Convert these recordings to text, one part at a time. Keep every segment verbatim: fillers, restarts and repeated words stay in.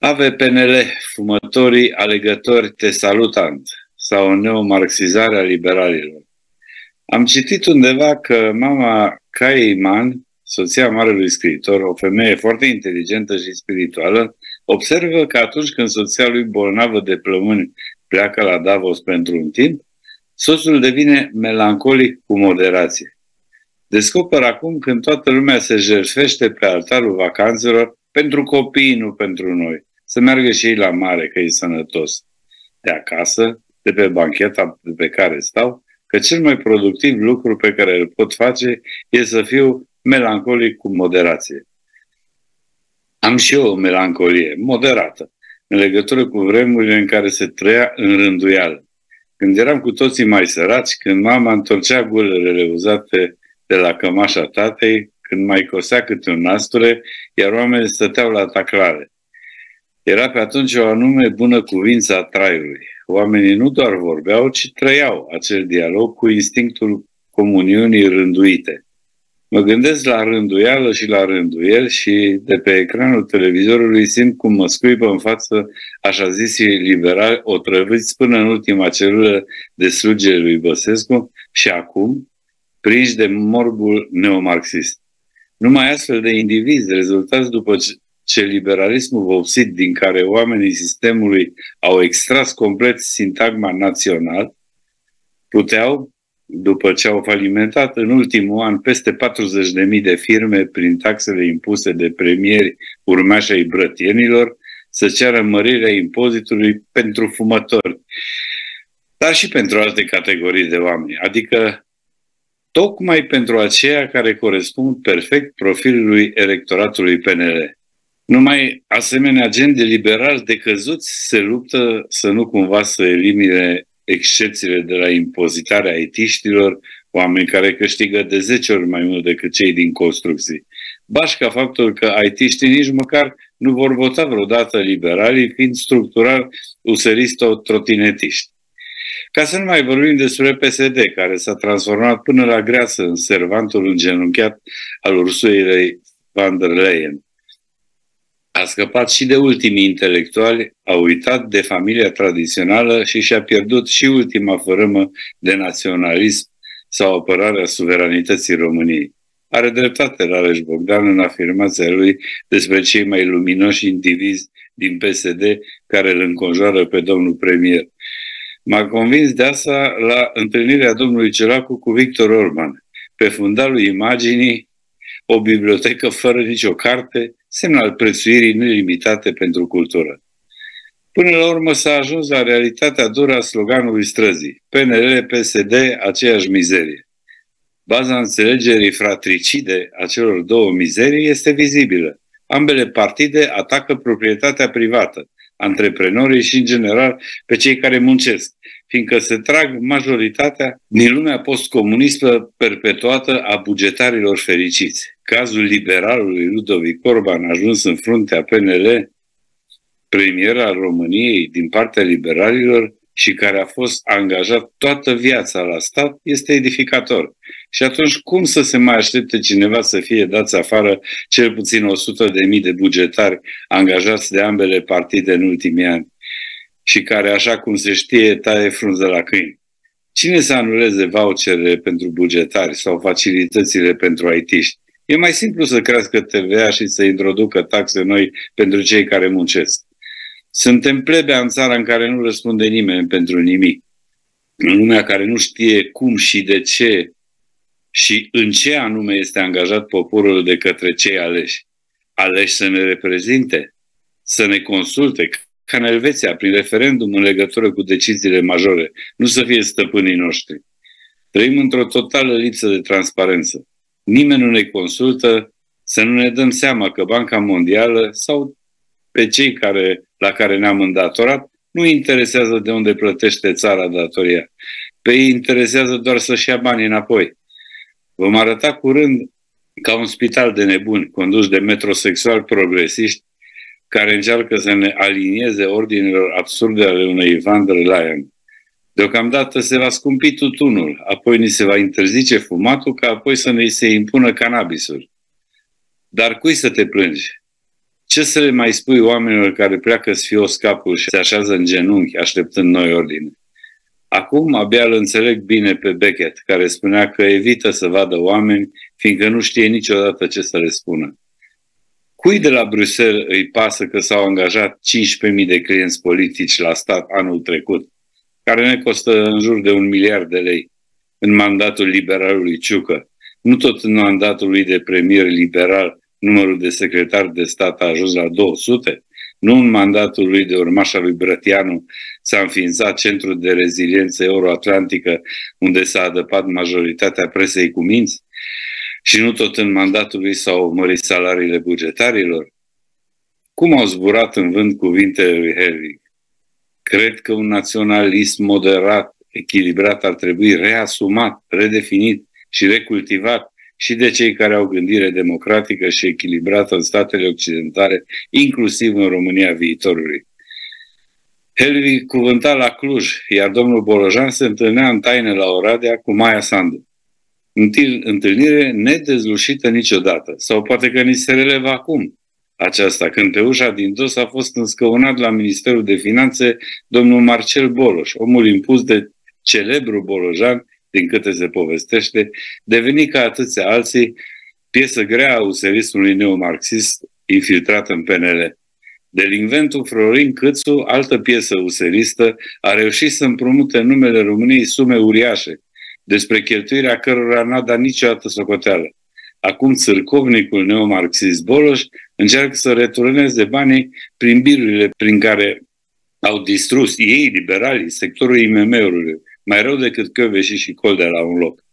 Ave P N L, fumătorii alegători te salutant, sau o neomarxizare a liberalilor. Am citit undeva că mama Cai Iman, soția marelui scriitor, o femeie foarte inteligentă și spirituală, observă că atunci când soția lui bolnavă de plămâni pleacă la Davos pentru un timp, soțul devine melancolic cu moderație. Descoperă acum când toată lumea se jertfește pe altarul vacanțelor pentru copii, nu pentru noi. Să meargă și ei la mare, că e sănătos. De acasă, de pe bancheta pe care stau, că cel mai productiv lucru pe care îl pot face e să fiu melancolic cu moderație. Am și eu o melancolie moderată, în legătură cu vremurile în care se trăia în rânduială. Când eram cu toții mai săraci, când mama întorcea gulele uzate de la cămașa tatei, când mai cosea câte un nasture, iar oamenii stăteau la taclare. Era pe atunci o anume bună cuvință a traiului. Oamenii nu doar vorbeau, ci trăiau acel dialog cu instinctul comuniunii rânduite. Mă gândesc la rânduială și la rânduiel și de pe ecranul televizorului simt cum mă scuipă în față așa zisii liberali otrăviți până în ultima celulă de slugere lui Băsescu și acum prinși de morbul neomarxist. Numai astfel de indivizi rezultați după ce liberalismul vopsit din care oamenii sistemului au extras complet sintagma național, puteau, după ce au falimentat în ultimul an peste patruzeci de mii de firme prin taxele impuse de premieri urmași ai brătienilor, să ceară mărirea impozitului pentru fumători, dar și pentru alte categorii de oameni, adică tocmai pentru aceia care corespund perfect profilului electoratului P N L. Numai asemenea agenti liberali decăzuți se luptă să nu cumva să elimine excepțiile de la impozitarea aitiștilor, oameni care câștigă de zece ori mai mult decât cei din construcții. Bașca faptul că aitiștii nici măcar nu vor vota vreodată liberalii, fiind structural useristo-trotinetiști. Ca să nu mai vorbim despre P S D, care s-a transformat până la greață în servantul îngenunchiat al Ursulei von der Leyen. A scăpat și de ultimii intelectuali, a uitat de familia tradițională și și-a pierdut și ultima fărâmă de naționalism sau apărarea suveranității României. Are dreptate Rareș Bogdan în afirmația lui despre cei mai luminoși indivizi din P S D care îl înconjoară pe domnul premier. M-a convins de asta la întâlnirea domnului Ciolacu cu Victor Orban. Pe fundalul imaginii, o bibliotecă fără nicio carte, semn al prețuirii nelimitate pentru cultură. Până la urmă s-a ajuns la realitatea dură a sloganului străzii. P N L, P S D, aceeași mizerie. Baza înțelegerii fratricide a celor două mizerii este vizibilă. Ambele partide atacă proprietatea privată, antreprenorii și, în general, pe cei care muncesc, fiindcă se trag majoritatea din lumea postcomunistă perpetuată a bugetarilor fericiți. Cazul liberalului Ludovic Orban, ajuns în fruntea P N L, premier al României din partea liberalilor și care a fost angajat toată viața la stat, este edificator. Și atunci cum să se mai aștepte cineva să fie dați afară cel puțin o sută de mii de bugetari angajați de ambele partide în ultimii ani și care, așa cum se știe, taie frunză la câini? Cine să anuleze voucherele pentru bugetari sau facilitățile pentru aitiști? E mai simplu să crească T V A și să introducă taxe noi pentru cei care muncesc. Suntem plebea în țara în care nu răspunde nimeni pentru nimic. În lumea care nu știe cum și de ce și în ce anume este angajat poporul de către cei aleși. Aleși să ne reprezinte, să ne consulte, ca în Elveția, prin referendum în legătură cu deciziile majore, nu să fie stăpânii noștri. Trăim într-o totală lipsă de transparență. Nimeni nu ne consultă, să nu ne dăm seama că Banca Mondială sau pe cei care, la care ne-am îndatorat nu interesează de unde plătește țara datoria. Pe ei interesează doar să-și ia banii înapoi. Vom arăta curând ca un spital de nebuni condus de metrosexuali progresiști care încearcă să ne alinieze ordinelor absurde ale unei von der Leyen. Deocamdată se va scumpi tutunul, apoi ni se va interzice fumatul, ca apoi să ne se impună cannabisul. Dar cui să te plângi? Ce să le mai spui oamenilor care pleacă sfios capul și se așează în genunchi așteptând noi ordine? Acum abia îl înțeleg bine pe Beckett, care spunea că evită să vadă oameni, fiindcă nu știe niciodată ce să le spună. Cui de la Bruxelles îi pasă că s-au angajat cincisprezece mii de clienți politici la stat anul trecut, care ne costă în jur de un miliard de lei, în mandatul liberalului Ciucă? Nu tot în mandatul lui de premier liberal numărul de secretari de stat a ajuns la două sute? Nu în mandatul lui de urmașa lui Brătianu s-a înființat Centrul de Reziliență Euroatlantică, unde s-a adăpat majoritatea presei cu minți? Și nu tot în mandatul lui s-au mărit salariile bugetarilor? Cum au zburat în vânt cuvintele lui Helvig? Cred că un naționalism moderat, echilibrat ar trebui reasumat, redefinit și recultivat și de cei care au gândire democratică și echilibrată în statele occidentale, inclusiv în România viitorului. Helvig cuvânta la Cluj, iar domnul Bolojan se întâlnea în taină la Oradea cu Maia Sandu. Întâlnire nedezlușită niciodată, sau poate că ni se relevă acum aceasta, când pe ușa din dos a fost înscăunat la Ministerul de Finanțe domnul Marcel Boloș, omul impus de celebru Bolojan, din câte se povestește, devenit ca atâția alții piesă grea a userismului neomarxist infiltrat în P N L. Delinventul Florin Câțu, altă piesă useristă, a reușit să împrumute în numele României sume uriașe, despre cheltuirea cărora n-a dat niciodată socoteală. Acum țârcovnicul neomarxist Boloș încearcă să returneze banii prin birurile prin care au distrus ei, liberalii, sectorul I M M-urilor, mai rău decât Căveși și Coldea la un loc.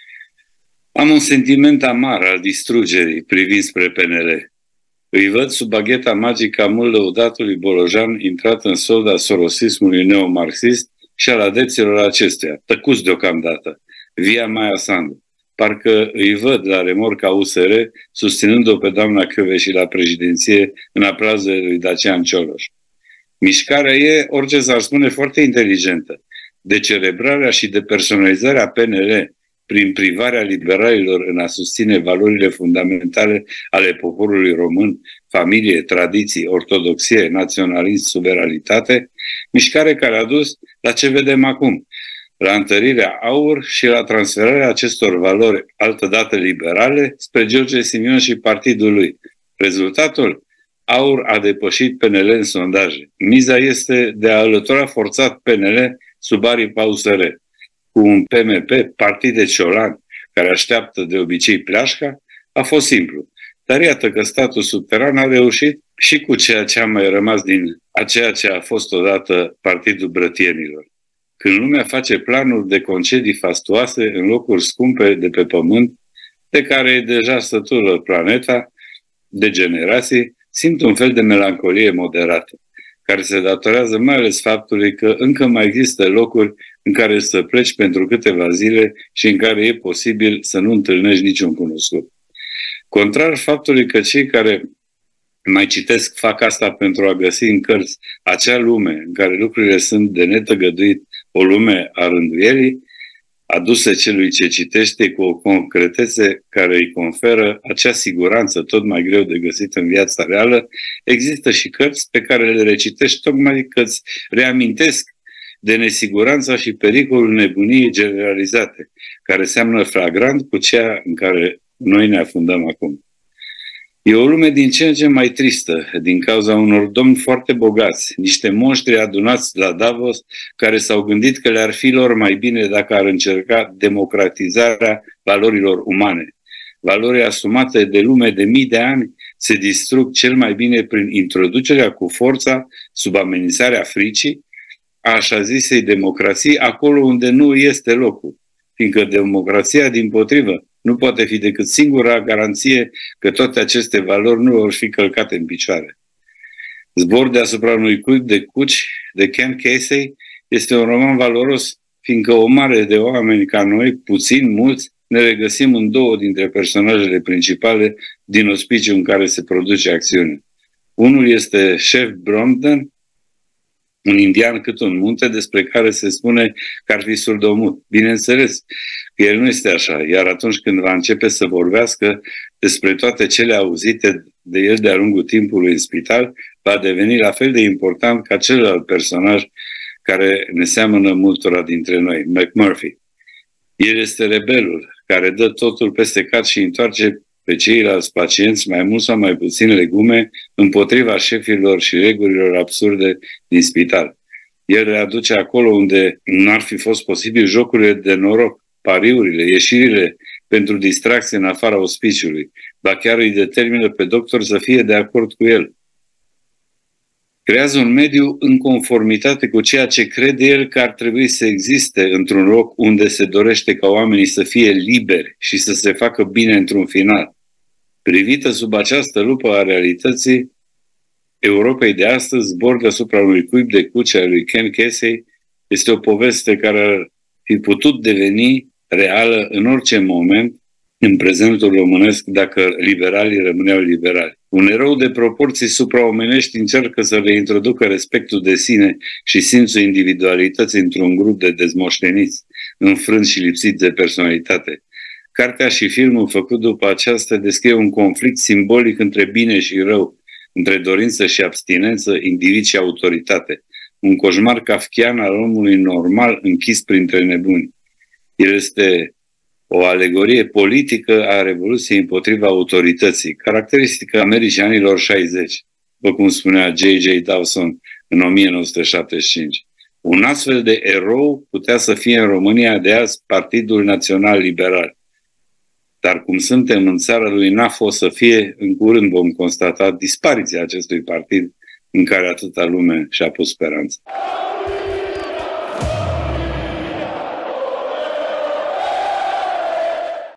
Am un sentiment amar al distrugerii privind spre P N L. Îi văd sub bagheta magică a mult lăudatului Bolojan intrat în solda sorosismului neomarxist și al adepților acestuia, tăcuți deocamdată, via Maia Sandu. Parcă îi văd la remorca U S R, susținând-o pe doamna Căveși la președinție în aplauzele lui Dacian Cioloș. Mișcarea e, orice s-ar spune, foarte inteligentă. Decerebrarea și depersonalizarea P N L prin privarea liberalilor în a susține valorile fundamentale ale poporului român, familie, tradiții, ortodoxie, naționalism, suveranitate, mișcare care a dus la ce vedem acum, la întărirea AUR și la transferarea acestor valori altădată liberale spre George Simion și partidul lui. Rezultatul? AUR a depășit P N L în sondaje. Miza este de a alătura forțat P N L sub aripa U S R, cu un P M P, partid de ciolan, care așteaptă de obicei pleașca, a fost simplu. Dar iată că statul subteran a reușit și cu ceea ce a mai rămas din a ceea ce a fost odată Partidul Brătienilor. Când lumea face planuri de concedii fastuoase în locuri scumpe de pe pământ, de care e deja sătură planeta, de generații, simt un fel de melancolie moderată, care se datorează mai ales faptului că încă mai există locuri în care să pleci pentru câteva zile și în care e posibil să nu întâlnești niciun cunoscut. Contrar faptului că cei care mai citesc fac asta pentru a găsi în cărți acea lume în care lucrurile sunt de netăgăduit, o lume a rânduielii, aduse celui ce citește cu o concretețe care îi conferă acea siguranță tot mai greu de găsit în viața reală, există și cărți pe care le recitești tocmai că îți reamintesc de nesiguranța și pericolul nebuniei generalizate, care seamănă flagrant cu ceea în care noi ne afundăm acum. E o lume din ce în ce mai tristă, din cauza unor domni foarte bogați, niște monștri adunați la Davos, care s-au gândit că le-ar fi lor mai bine dacă ar încerca democratizarea valorilor umane. Valori asumate de lume de mii de ani se distrug cel mai bine prin introducerea cu forța, sub amenințarea fricii, a așa zisei democrații, acolo unde nu este locul, fiindcă democrația, dimpotrivă, nu poate fi decât singura garanție că toate aceste valori nu vor fi călcate în picioare. Zbor deasupra unui cuib de cuci, de Ken Casey, este un roman valoros, fiindcă o mare de oameni ca noi, puțin, mulți, ne regăsim în două dintre personajele principale din ospiciul în care se produce acțiunea. Unul este Chef Bromden, un indian cât un munte, despre care se spune că ar fi surdomut. Bineînțeles că el nu este așa. Iar atunci când va începe să vorbească despre toate cele auzite de el de-a lungul timpului în spital, va deveni la fel de important ca celălalt personaj care ne seamănă multora dintre noi, McMurphy. El este rebelul care dă totul peste cap și întoarce pe ceilalți pacienți, mai mult sau mai puțin legume, împotriva șefilor și regulilor absurde din spital. El le aduce acolo unde n-ar fi fost posibil jocurile de noroc, pariurile, ieșirile pentru distracție în afara ospiciului, ba chiar îi determină pe doctor să fie de acord cu el. Creează un mediu în conformitate cu ceea ce crede el că ar trebui să existe într-un loc unde se dorește ca oamenii să fie liberi și să se facă bine într-un final. Privită sub această lupă a realității, Europei de astăzi, Zbor deasupra unui cuib de cuce al lui Ken Kesey, este o poveste care ar fi putut deveni reală în orice moment în prezentul românesc dacă liberalii rămâneau liberali. Un erou de proporții supraomenești încearcă să reintroducă respectul de sine și simțul individualității într-un grup de dezmoșteniți, înfrânți și lipsiți de personalitate. Cartea și filmul făcut după aceasta descrie un conflict simbolic între bine și rău, între dorință și abstinență, individ și autoritate. Un coșmar kafkian al omului normal închis printre nebuni. El este o alegorie politică a Revoluției împotriva autorității, caracteristică Americii anilor șaizeci, după cum spunea J J Dawson în o mie nouă sute șaptezeci și cinci. Un astfel de erou putea să fie în România de azi Partidul Național Liberal. Dar cum suntem în țara lui, n-a fost să fie, în curând vom constata dispariția acestui partid în care atâta lume și-a pus speranța.